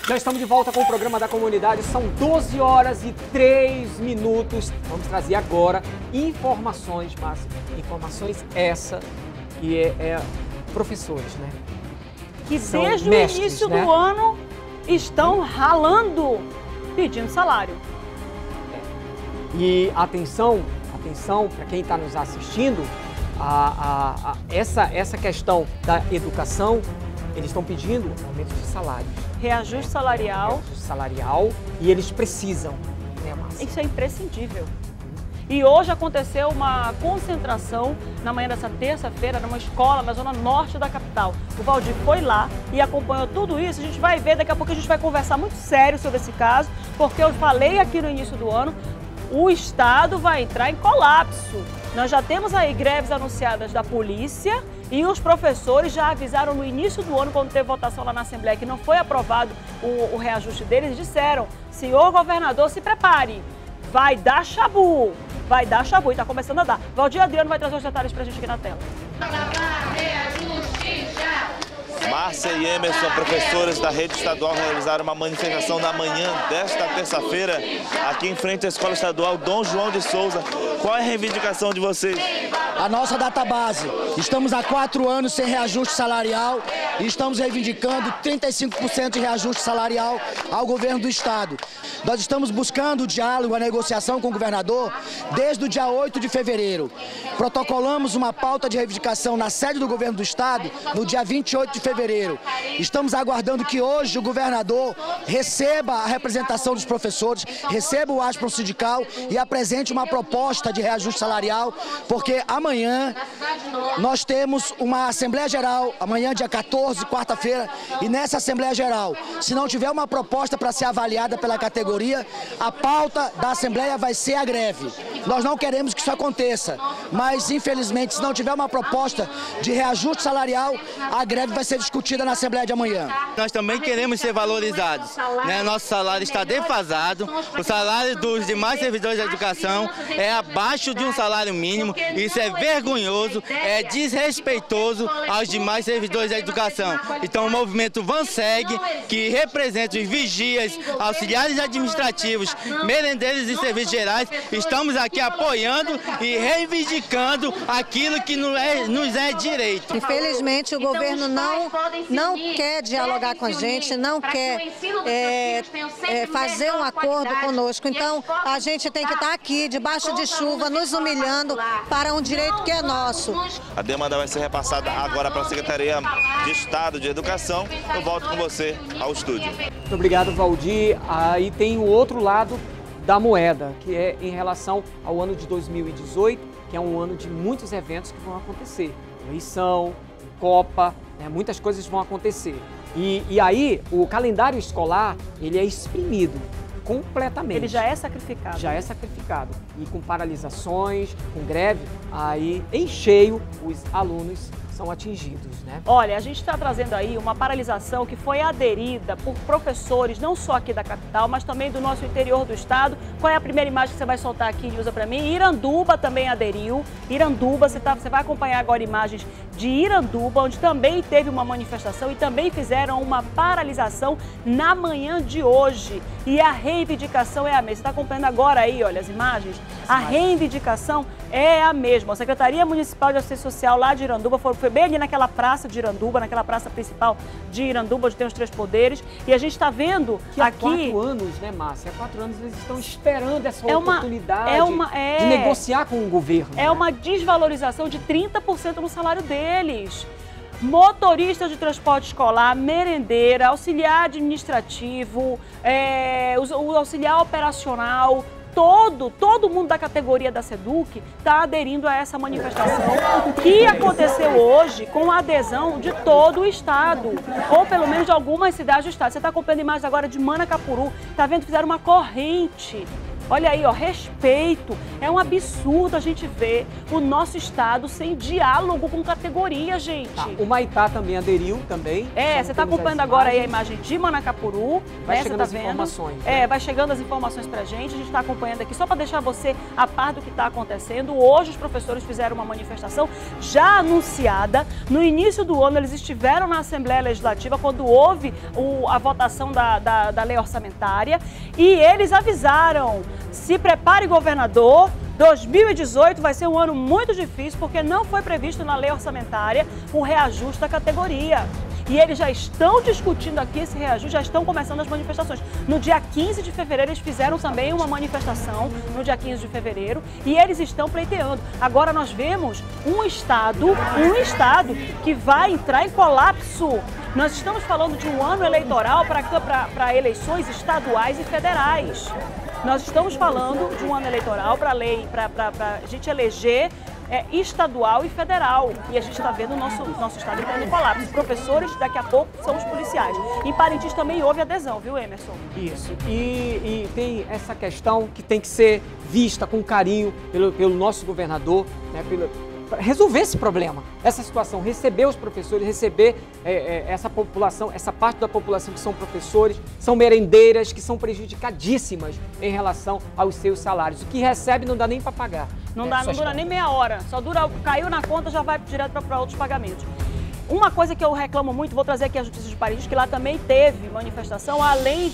Já estamos de volta com o programa da comunidade, são 12 horas e 3 minutos. Vamos trazer agora informações, Márcia, informações essa que é professores, né? Que desde o início do ano estão ralando, pedindo salário. E atenção para quem está nos assistindo, essa questão da educação, eles estão pedindo aumento de salário. Reajuste salarial. Reajuste salarial e eles precisam, né, Márcia? Isso é imprescindível. E hoje aconteceu uma concentração na manhã dessa terça-feira numa escola na zona norte da capital. O Valdir foi lá e acompanhou tudo isso. A gente vai ver, daqui a pouco a gente vai conversar muito sério sobre esse caso, porque eu falei aqui no início do ano, o Estado vai entrar em colapso. Nós já temos aí greves anunciadas da polícia e os professores já avisaram no início do ano, quando teve votação lá na Assembleia, que não foi aprovado o reajuste deles, disseram: senhor governador, se prepare, vai dar chabu, e está começando a dar. Valdir Adriano vai trazer os detalhes para a gente aqui na tela. Márcia e Emerson, professores da rede estadual, realizaram uma manifestação na manhã desta terça-feira aqui em frente à Escola Estadual Dom João de Souza. Qual é a reivindicação de vocês? A nossa database. Estamos há 4 anos sem reajuste salarial e estamos reivindicando 35% de reajuste salarial ao governo do Estado. Nós estamos buscando o diálogo, a negociação com o governador desde o dia 8 de fevereiro. Protocolamos uma pauta de reivindicação na sede do governo do Estado no dia 28 de fevereiro. Estamos aguardando que hoje o governador receba a representação dos professores, receba o ASPRO sindical e apresente uma proposta de reajuste salarial, porque amanhã nós temos uma Assembleia Geral, amanhã dia 14, quarta-feira, e nessa Assembleia Geral, se não tiver uma proposta para ser avaliada pela categoria, a pauta da Assembleia vai ser a greve. Nós não queremos que isso aconteça, mas infelizmente, se não tiver uma proposta de reajuste salarial, a greve vai ser discutida na Assembleia de amanhã. Nós também queremos ser valorizados, né? Nosso salário está defasado, o salário dos demais servidores da educação é abaixo de um salário mínimo, isso é vergonhoso, é desrespeitoso aos demais servidores da educação. Então o movimento Vanseg, que representa os vigias, auxiliares administrativos, merendeiros e serviços gerais, estamos aqui apoiando e reivindicando aquilo que nos é direito. Infelizmente o governo não quer dialogar com a gente, não quer fazer um acordo conosco. Então a gente tem que estar aqui debaixo de chuva, nos humilhando para um direito que é nosso. A demanda vai ser repassada agora para a Secretaria de Estado de Educação. Eu volto com você ao estúdio. Muito obrigado, Valdir. Aí tem o outro lado da moeda, que é em relação ao ano de 2018, que é um ano de muitos eventos que vão acontecer. Eleição, Copa, né, muitas coisas vão acontecer. E aí o calendário escolar, ele é exprimido completamente. Ele já é sacrificado. Já é sacrificado. E com paralisações, com greve, aí em cheio os alunos são atingidos, né? Olha, a gente está trazendo aí uma paralisação que foi aderida por professores, não só aqui da capital, mas também do nosso interior do estado. Qual é a primeira imagem que você vai soltar aqui, Nilza, para mim? Iranduba também aderiu. Iranduba, você vai acompanhar agora imagens de Iranduba, onde também teve uma manifestação e também fizeram uma paralisação na manhã de hoje. E a reivindicação é a mesma. Você está acompanhando agora aí, olha, as imagens? A reivindicação é a mesma. A Secretaria Municipal de Assistência Social lá de Iranduba foi bem ali naquela praça de Iranduba, naquela praça principal de Iranduba, onde tem os 3 poderes. E a gente está vendo que aqui... há 4 anos, né, Márcia? Há 4 anos eles estão esperando essa oportunidade de negociar com o governo. É, né? Uma desvalorização de 30% no salário deles. Motorista de transporte escolar, merendeira, auxiliar administrativo, o auxiliar operacional, todo mundo da categoria da SEDUC está aderindo a essa manifestação que aconteceu hoje com a adesão de todo o estado, ou pelo menos de algumas cidades do estado. Você está acompanhando imagens agora de Manacapuru, está vendo que fizeram uma corrente Olha aí, ó, respeito. É um absurdo a gente ver o nosso estado sem diálogo com categoria, gente. O Maitá também aderiu também. Você está acompanhando agora aí a imagem de Manacapuru. Vai chegando as informações. informações. Vai chegando as informações pra gente. A gente está acompanhando aqui só para deixar você a par do que está acontecendo. Hoje os professores fizeram uma manifestação já anunciada. No início do ano eles estiveram na Assembleia Legislativa quando houve a votação da lei orçamentária e eles avisaram: se prepare, governador, 2018 vai ser um ano muito difícil porque não foi previsto na lei orçamentária o reajuste da categoria. E eles já estão discutindo aqui esse reajuste, já estão começando as manifestações. No dia 15 de fevereiro, eles fizeram também uma manifestação, no dia 15 de fevereiro, e eles estão pleiteando. Agora nós vemos um estado que vai entrar em colapso. Nós estamos falando de um ano eleitoral para eleições estaduais e federais. Nós estamos falando de um ano eleitoral para a gente eleger estadual e federal. E a gente está vendo o nosso estado entrando em colapso. Os professores, daqui a pouco, são os policiais. Em Parintins também houve adesão, viu, Emerson? Isso. E tem essa questão que tem que ser vista com carinho pelo nosso governador, né, para resolver esse problema, essa situação, receber os professores, receber essa população, essa parte da população que são professores, são merendeiras, que são prejudicadíssimas em relação aos seus salários. O que recebe não dá nem para pagar. Não dura nem meia hora, caiu na conta, já vai direto para outros pagamentos. Uma coisa que eu reclamo muito, vou trazer aqui a Justiça de Parintins, que lá também teve manifestação, além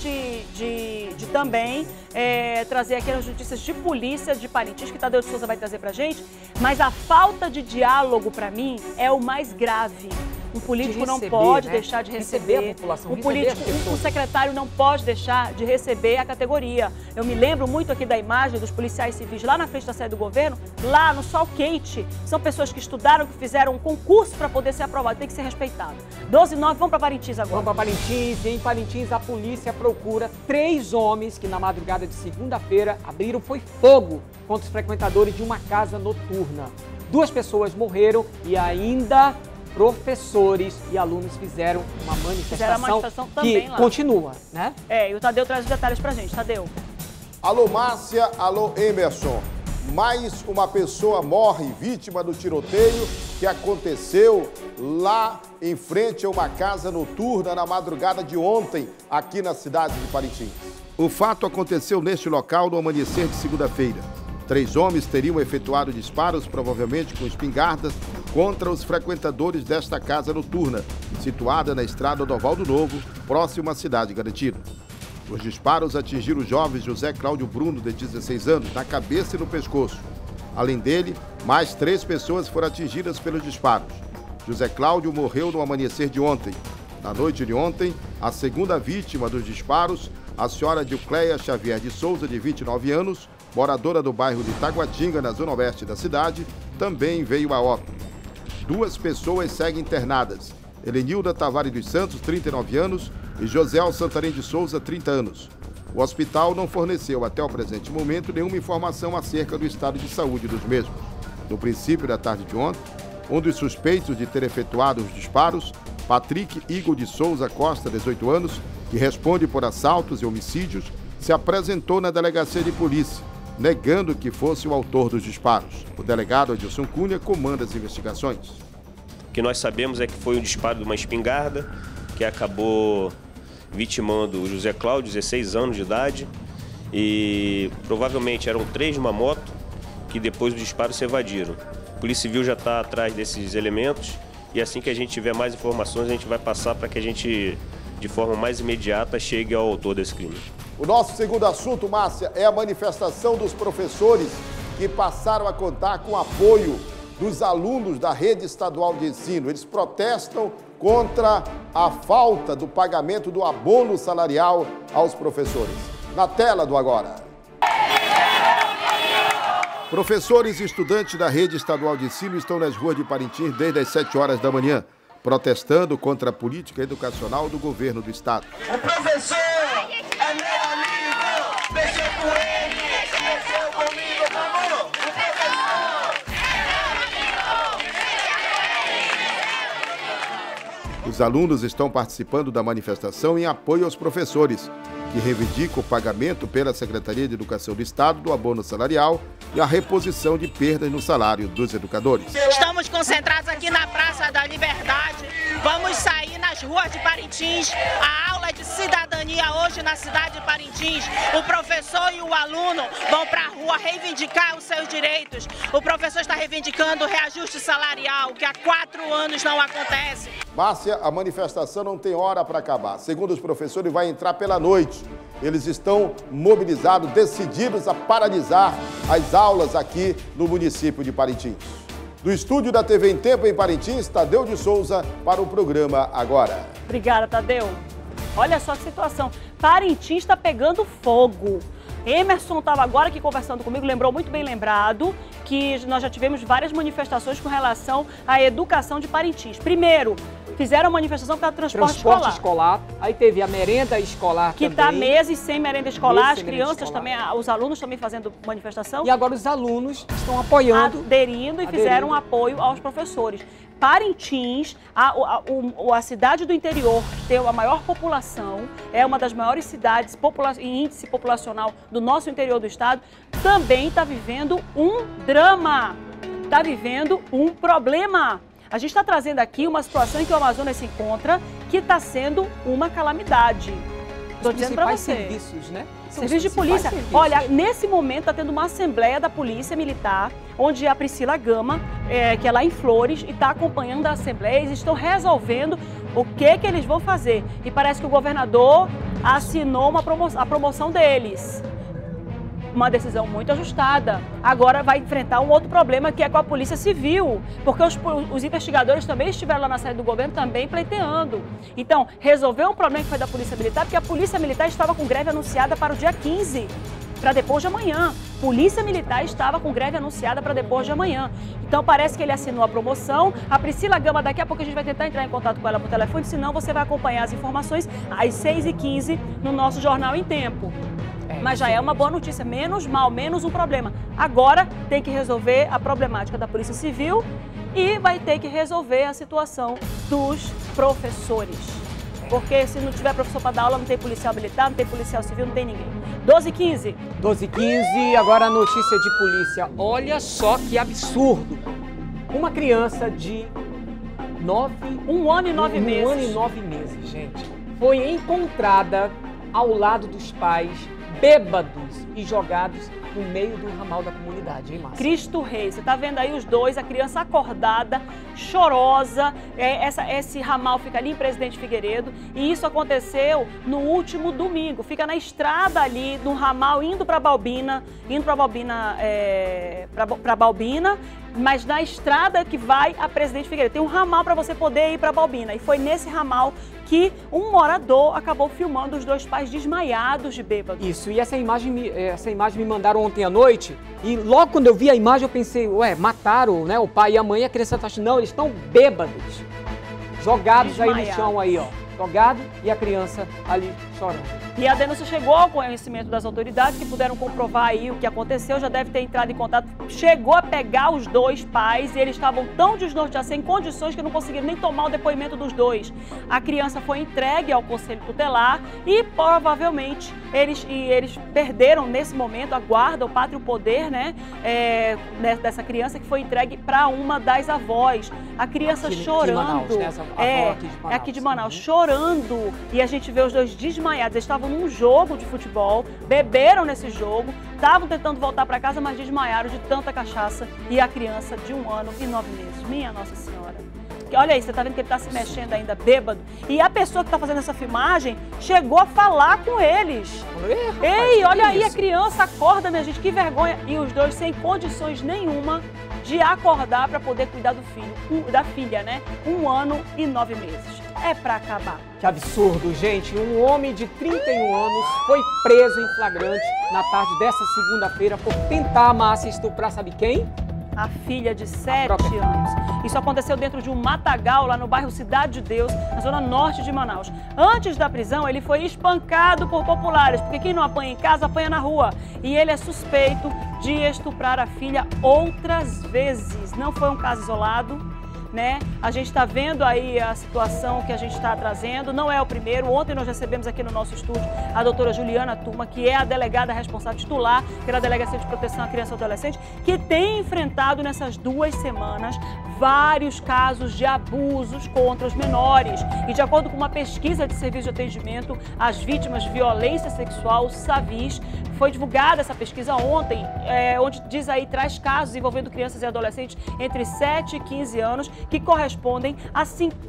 de também trazer aqui as notícias de polícia de Parintins, que Tadeu de Souza vai trazer pra gente, mas a falta de diálogo, para mim, é o mais grave. Um político não pode deixar de receber a população, um secretário não pode deixar de receber a categoria. Eu me lembro muito aqui da imagem dos policiais civis lá na frente da sede do governo, lá no sol quente. São pessoas que estudaram, que fizeram um concurso para poder ser aprovado, tem que ser respeitado. 12 e 9, vamos para Parintins agora. Vamos para Parintins, e em Parintins a polícia procura 3 homens que na madrugada de segunda-feira abriram fogo contra os frequentadores de uma casa noturna. 2 pessoas morreram e ainda professores e alunos fizeram uma manifestação que continua, né? E o Tadeu traz os detalhes pra gente. Tadeu. Alô, Márcia, alô, Emerson. Mais uma pessoa morre vítima do tiroteio que aconteceu lá em frente a uma casa noturna na madrugada de ontem, aqui na cidade de Parintins. O fato aconteceu neste local no amanhecer de segunda-feira. 3 homens teriam efetuado disparos, provavelmente com espingardas, contra os frequentadores desta casa noturna, situada na estrada Odoval do Novo, próximo à cidade Garantido. Os disparos atingiram o jovem José Cláudio Bruno, de 16 anos, na cabeça e no pescoço. Além dele, mais 3 pessoas foram atingidas pelos disparos. José Cláudio morreu no amanhecer de ontem. Na noite de ontem, a segunda vítima dos disparos, a senhora Dilcleia Xavier de Souza, de 29 anos, moradora do bairro de Taguatinga, na zona oeste da cidade, também veio a óbito. 2 pessoas seguem internadas: Helenilda Tavares dos Santos, 39 anos, e José Santarém de Souza, 30 anos. O hospital não forneceu até o presente momento nenhuma informação acerca do estado de saúde dos mesmos. No princípio da tarde de ontem, um dos suspeitos de ter efetuado os disparos, Patrick Igor de Souza Costa, 18 anos, que responde por assaltos e homicídios, se apresentou na delegacia de polícia, negando que fosse o autor dos disparos. O delegado Adilson Cunha comanda as investigações. O que nós sabemos é que foi um disparo de uma espingarda que acabou vitimando o José Cláudio, 16 anos de idade, e provavelmente eram 3 numa moto que depois do disparo se evadiram. A Polícia Civil já está atrás desses elementos e assim que a gente tiver mais informações a gente vai passar para que a gente, de forma mais imediata, chegue ao autor desse crime. O nosso segundo assunto, Márcia, é a manifestação dos professores que passaram a contar com o apoio dos alunos da rede estadual de ensino. Eles protestam contra a falta do pagamento do abono salarial aos professores. Na tela do Agora. Professores e estudantes da rede estadual de ensino estão nas ruas de Parintins desde as 7 horas da manhã, protestando contra a política educacional do governo do estado. O professor é meu amigo, mexeu com ele, mexeu comigo, vamos! O professor Os alunos estão participando da manifestação em apoio aos professores, que reivindica o pagamento pela Secretaria de Educação do Estado do abono salarial e a reposição de perdas no salário dos educadores. Estamos concentrados aqui na Praça da Liberdade. Vamos sair nas ruas de Parintins. A aula de cidadania hoje na cidade de Parintins. O professor e o aluno vão para a rua reivindicar os seus direitos. O professor está reivindicando o reajuste salarial, que há 4 anos não acontece. Márcia, a manifestação não tem hora para acabar. Segundo os professores, vai entrar pela noite. Eles estão mobilizados, decididos a paralisar as aulas aqui no município de Parintins. Do estúdio da TV em Tempo em Parintins, Tadeu de Souza para o programa Agora. Obrigada, Tadeu. Olha só que situação. Parintins está pegando fogo. Emerson estava agora aqui conversando comigo, lembrou muito bem lembrado que nós já tivemos várias manifestações com relação à educação de Parintins. Primeiro, fizeram uma manifestação para transporte escolar. Aí teve a merenda escolar que está meses sem merenda escolar, as crianças também, os alunos também fazendo manifestação. E agora os alunos estão apoiando. Aderindo e fizeram um apoio aos professores. Parintins, a cidade do interior, que tem a maior população, é uma das maiores cidades em índice populacional do nosso interior do estado, também está vivendo um drama, está vivendo um problema. A gente está trazendo aqui uma situação em que o Amazonas se encontra, que está sendo uma calamidade. Estou dizendo para você. Serviços, né? Serviço de polícia. Serviços. Olha, nesse momento está tendo uma assembleia da Polícia Militar, onde a Priscila Gama, que é lá em Flores, e está acompanhando a assembleia, eles estão resolvendo o que eles vão fazer. E parece que o governador assinou a promoção deles. Uma decisão muito ajustada. Agora vai enfrentar um outro problema, que é com a Polícia Civil, porque os investigadores também estiveram lá na sede do governo também pleiteando. Então, resolveu um problema que foi da Polícia Militar, porque a Polícia Militar estava com greve anunciada para o dia 15, para depois de amanhã. Polícia Militar estava com greve anunciada para depois de amanhã. Então, parece que ele assinou a promoção. A Priscila Gama, daqui a pouco a gente vai tentar entrar em contato com ela por telefone, senão você vai acompanhar as informações às 6h15 no nosso Jornal em Tempo. Mas já é uma boa notícia, menos mal, menos um problema. Agora tem que resolver a problemática da Polícia Civil e vai ter que resolver a situação dos professores. Porque se não tiver professor para dar aula, não tem policial militar, não tem policial civil, não tem ninguém. 12h15. 12h15, agora a notícia de polícia. Olha só que absurdo. Uma criança de 1 ano e 9 meses. 1 ano e 9 meses, gente. Foi encontrada ao lado dos pais, bêbados e jogados no meio do ramal da comunidade, hein, Márcia? Cristo Rei, você tá vendo aí os dois, a criança acordada, chorosa, esse ramal fica ali em Presidente Figueiredo, e isso aconteceu no último domingo, fica na estrada ali, no ramal, indo para Balbina, mas na estrada que vai a Presidente Figueiredo. Tem um ramal para você poder ir para Balbina, e foi nesse ramal que um morador acabou filmando os dois pais desmaiados de bêbado. Isso, e essa imagem me mandaram ontem à noite, e logo quando eu vi a imagem eu pensei, ué, mataram, né, o pai e a mãe, e a criança tá achando, não, eles estão bêbados, jogados aí no chão aí, ó, jogado, e a criança ali chorando. E a denúncia chegou ao conhecimento das autoridades, que puderam comprovar aí o que aconteceu, já deve ter entrado em contato, chegou a pegar os dois pais, e eles estavam tão desnorteados, sem condições, que não conseguiram nem tomar o depoimento dos dois. A criança foi entregue ao Conselho Tutelar e provavelmente eles perderam nesse momento a guarda, o pátrio poder, né, dessa criança, que foi entregue para uma das avós. A criança chorando. Manaus, né? Essa avó aqui de Manaus, chorando, e a gente vê os dois desmaiados. Eles estavam num jogo de futebol, beberam nesse jogo, estavam tentando voltar para casa, mas desmaiaram de tanta cachaça, e a criança de 1 ano e 9 meses. Minha Nossa Senhora. Olha aí, você tá vendo que ele tá se mexendo ainda, bêbado. E a pessoa que tá fazendo essa filmagem chegou a falar com eles. Ei, olha aí, a criança acorda, minha gente, que vergonha. E os dois sem condições nenhuma de acordar para poder cuidar do filho, da filha, né? 1 ano e 9 meses. É para acabar. Que absurdo, gente. Um homem de 31 anos foi preso em flagrante na tarde dessa segunda-feira por tentar, Márcia, estuprar, sabe quem? A filha de 7 anos. Isso aconteceu dentro de um matagal lá no bairro Cidade de Deus, na zona norte de Manaus. Antes da prisão, ele foi espancado por populares, porque quem não apanha em casa, apanha na rua. E ele é suspeito de estuprar a filha outras vezes. Não foi um caso isolado. né? A gente está vendo aí a situação que a gente está trazendo, não é o primeiro. Ontem nós recebemos aqui no nosso estúdio a doutora Juliana Turma, que é a delegada responsável titular pela Delegacia de Proteção à Criança e Adolescente, que tem enfrentado nessas 2 semanas vários casos de abusos contra os menores. E de acordo com uma pesquisa de serviço de atendimento às vítimas de violência sexual, SAVIS, foi divulgada essa pesquisa ontem, onde diz aí, traz casos envolvendo crianças e adolescentes entre 7 e 15 anos, que correspondem a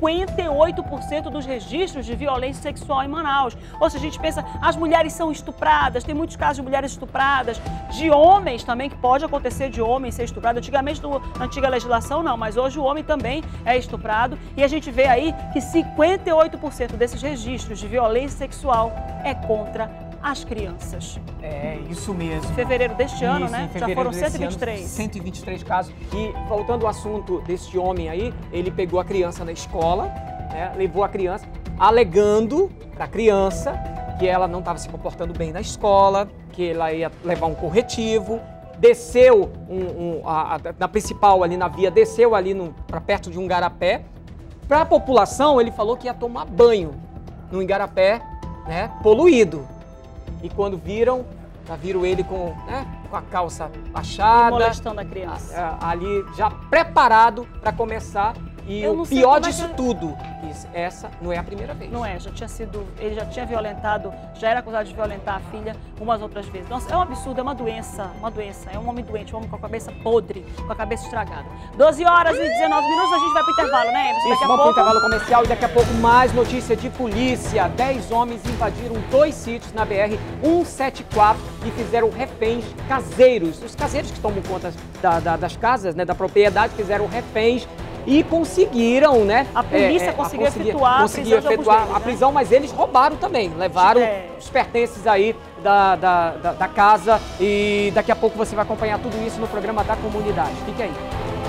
58% dos registros de violência sexual em Manaus. Ou seja, a gente pensa, as mulheres são estupradas, tem muitos casos de mulheres estupradas, de homens também, que pode acontecer de homem ser estuprado. Antigamente, na antiga legislação, não, mas hoje o homem também é estuprado. E a gente vê aí que 58% desses registros de violência sexual é contra as crianças. É, isso mesmo. Em fevereiro deste ano, né? Em Já foram 123. Ano, 123 casos. E voltando ao assunto desse homem aí, ele pegou a criança na escola, né? Levou a criança, alegando para a criança que ela não estava se comportando bem na escola, que ela ia levar um corretivo, desceu na principal ali na via, desceu ali para perto de um igarapé. Para a população, ele falou que ia tomar banho no igarapé, né, poluído. E quando viram, já viram ele com a calça baixada. Molestando a criança. Ali já preparado para começar. E o pior disso tudo, essa não é a primeira vez. Não é, ele já tinha violentado, já era acusado de violentar a filha umas outras vezes. Nossa, é um absurdo, é uma doença, é um homem doente, um homem com a cabeça podre, com a cabeça estragada. 12 horas e 19 minutos, a gente vai pro intervalo, né, Emerson? Isso, vamos pro intervalo comercial e daqui a pouco mais notícia de polícia. 10 homens invadiram 2 sítios na BR-174 e fizeram reféns caseiros. Os caseiros que tomam conta das casas, né, da propriedade, fizeram reféns e conseguiram, né? A polícia conseguiu efetuar a prisão, mas eles roubaram também, levaram os pertences aí da casa e daqui a pouco você vai acompanhar tudo isso no programa da comunidade. Fique aí.